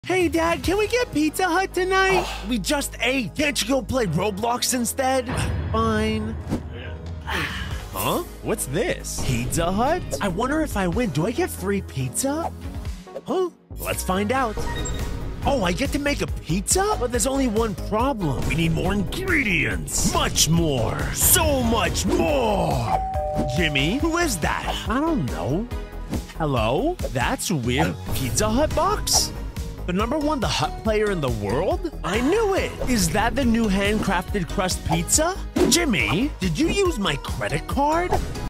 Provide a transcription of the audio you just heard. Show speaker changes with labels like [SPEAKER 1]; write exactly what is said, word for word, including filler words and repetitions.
[SPEAKER 1] Hey, Dad, can we get Pizza Hut tonight? We just ate. Can't you go play Roblox instead? Fine.
[SPEAKER 2] Huh? What's this?
[SPEAKER 1] Pizza Hut? I wonder if I win, do I get free pizza? Huh? Let's find out. Oh, I get to make a pizza? But there's only one problem. We need more ingredients. Much more. So much more. Jimmy, who is that? I don't know. Hello? That's weird. Pizza Hut box? The number one The Hut player in the world? I knew it! Is that the new handcrafted crust pizza? Jimmy, did you use my credit card?